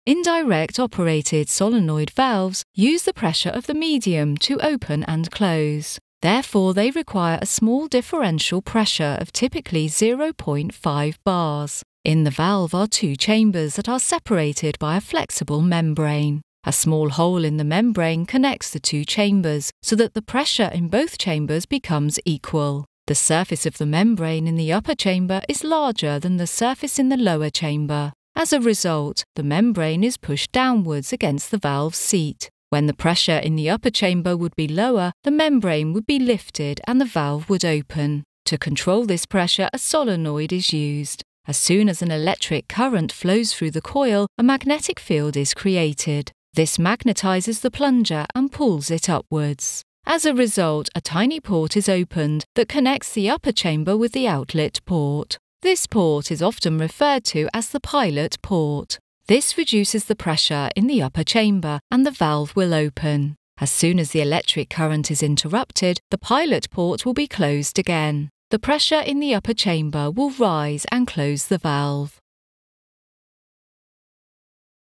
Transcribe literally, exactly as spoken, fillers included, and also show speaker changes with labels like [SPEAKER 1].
[SPEAKER 1] Indirect operated solenoid valves use the pressure of the medium to open and close. Therefore, they require a small differential pressure of typically zero point five bars. In the valve are two chambers that are separated by a flexible membrane. A small hole in the membrane connects the two chambers so that the pressure in both chambers becomes equal. The surface of the membrane in the upper chamber is larger than the surface in the lower chamber. As a result, the membrane is pushed downwards against the valve seat. When the pressure in the upper chamber would be lower, the membrane would be lifted and the valve would open. To control this pressure, a solenoid is used. As soon as an electric current flows through the coil, a magnetic field is created. This magnetizes the plunger and pulls it upwards. As a result, a tiny port is opened that connects the upper chamber with the outlet port. This port is often referred to as the pilot port. This reduces the pressure in the upper chamber and the valve will open. As soon as the electric current is interrupted, the pilot port will be closed again. The pressure in the upper chamber will rise and close the valve.